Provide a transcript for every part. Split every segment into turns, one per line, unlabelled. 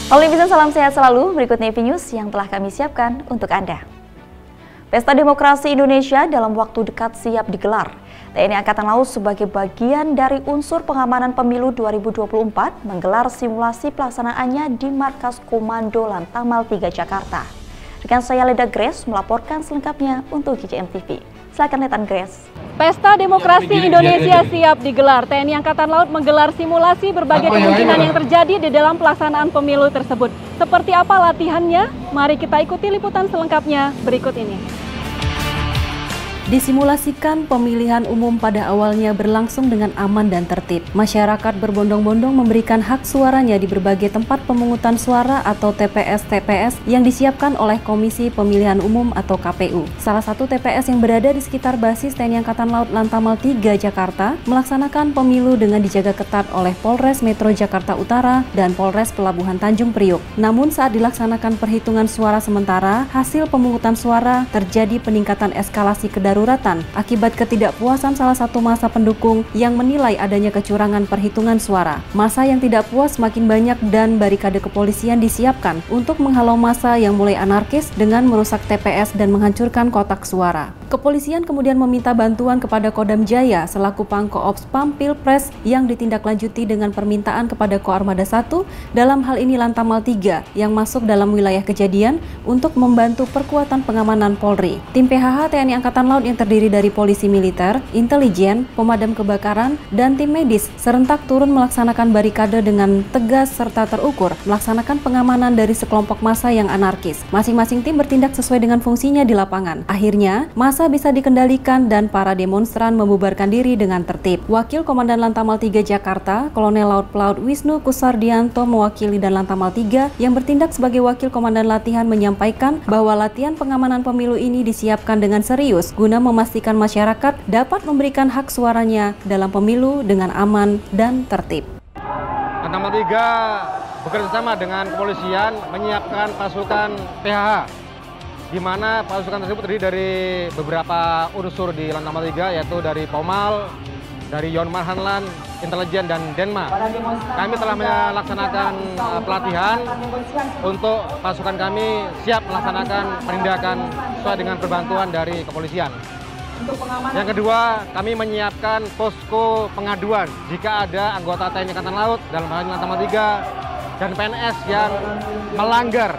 Netizen, salam sehat selalu. Berikut Nevi News yang telah kami siapkan untuk Anda. Pesta Demokrasi Indonesia dalam waktu dekat siap digelar. TNI Angkatan Laut sebagai bagian dari unsur pengamanan pemilu 2024 menggelar simulasi pelaksanaannya di Markas Komando Lantamal 3 Jakarta. Rekan saya Leda Grace melaporkan selengkapnya untuk GCM TV. Silakan Letan Grace.
Pesta Demokrasi Indonesia siap digelar. TNI Angkatan Laut menggelar simulasi berbagai kemungkinan yang terjadi di dalam pelaksanaan pemilu tersebut. Seperti apa latihannya? Mari kita ikuti liputan selengkapnya berikut ini. Disimulasikan pemilihan umum pada awalnya berlangsung dengan aman dan tertib. Masyarakat berbondong-bondong memberikan hak suaranya di berbagai tempat pemungutan suara atau TPS-TPS yang disiapkan oleh Komisi Pemilihan Umum atau KPU. Salah satu TPS yang berada di sekitar basis TNI Angkatan Laut Lantamal 3 Jakarta melaksanakan pemilu dengan dijaga ketat oleh Polres Metro Jakarta Utara dan Polres Pelabuhan Tanjung Priok. Namun saat dilaksanakan perhitungan suara sementara, hasil pemungutan suara terjadi peningkatan eskalasi kedaruratan akibat ketidakpuasan salah satu massa pendukung yang menilai adanya kecurangan perhitungan suara. Massa yang tidak puas makin banyak dan barikade kepolisian disiapkan untuk menghalau massa yang mulai anarkis dengan merusak TPS dan menghancurkan kotak suara. Kepolisian kemudian meminta bantuan kepada Kodam Jaya selaku Pangko Ops PAM Pilpres yang ditindaklanjuti dengan permintaan kepada Koarmada 1 dalam hal ini Lantamal 3 yang masuk dalam wilayah kejadian untuk membantu perkuatan pengamanan Polri. Tim PHH TNI Angkatan Laut yang terdiri dari polisi militer, intelijen, pemadam kebakaran, dan tim medis serentak turun melaksanakan barikade dengan tegas serta terukur melaksanakan pengamanan dari sekelompok massa yang anarkis. Masing-masing tim bertindak sesuai dengan fungsinya di lapangan. Akhirnya, massa bisa dikendalikan dan para demonstran membubarkan diri dengan tertib. Wakil Komandan Lantamal 3 Jakarta, Kolonel Laut Pelaut Wisnu Kusardianto mewakili dan Lantamal 3 yang bertindak sebagai wakil komandan latihan menyampaikan bahwa latihan pengamanan pemilu ini disiapkan dengan serius guna memastikan masyarakat dapat memberikan hak suaranya dalam pemilu dengan aman dan tertib.
Lantamal 3 bekerja sama dengan kepolisian menyiapkan pasukan PHH, di mana pasukan tersebut terdiri dari beberapa unsur di Lantamal 3, yaitu dari Pomal, dari Yonmarhanlan, intelijen, dan Denma. Kami telah melaksanakan pelatihan untuk pasukan kami siap melaksanakan penindakan sesuai dengan perbantuan dari kepolisian. Yang kedua, kami menyiapkan posko pengaduan jika ada anggota TNI Angkatan Laut dalam hal ini Lantamal 3 dan PNS yang melanggar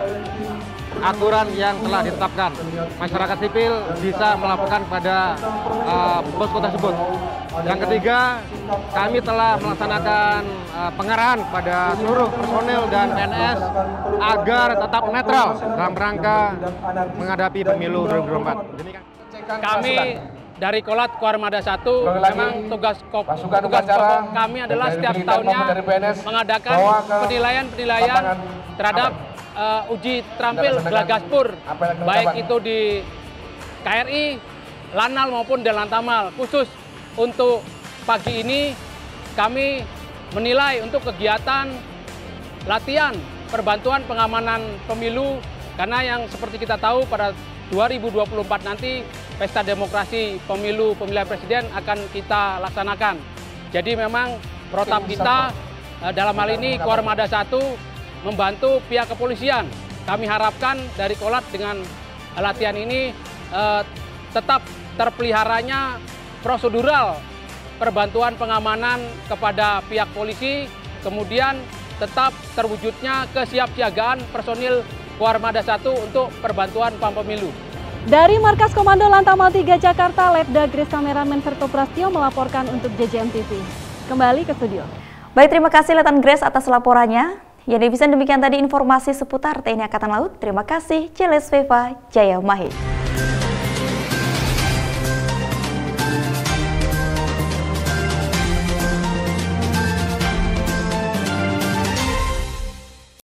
aturan yang telah ditetapkan. Masyarakat sipil bisa melaporkan pada posko tersebut. Yang ketiga, kami telah melaksanakan pengarahan kepada seluruh personel dan PNS agar tetap netral dalam rangka menghadapi pemilu 2024.
Kami dari Kolat Koarmada 1 memang tugas pokok kami adalah setiap tahunnya mengadakan penilaian terhadap uji terampil Glagaspur, baik itu di KRI, Lanal maupun di Lantamal. Khusus untuk pagi ini kami menilai untuk kegiatan latihan perbantuan pengamanan pemilu, karena yang seperti kita tahu pada 2024 nanti Pesta Demokrasi Pemilu Pemilihan Presiden akan kita laksanakan. Jadi memang protap kita dalam hal ini Koarmada 1 membantu pihak kepolisian. Kami harapkan dari Kolat dengan latihan ini tetap terpeliharanya prosedural perbantuan pengamanan kepada pihak polisi, kemudian tetap terwujudnya kesiapsiagaan personil Koarmada 1 untuk perbantuan pemilu.
Dari Markas Komando Lantamal 3 Jakarta, Leda Grace kameramen Serto Prastio melaporkan untuk GCM TV. Kembali ke studio.
Baik, terima kasih Letan Grace atas laporannya. Ya, netizen, demikian tadi informasi seputar TNI Angkatan Laut. Terima kasih, Ciles Veva Jaya Mahe.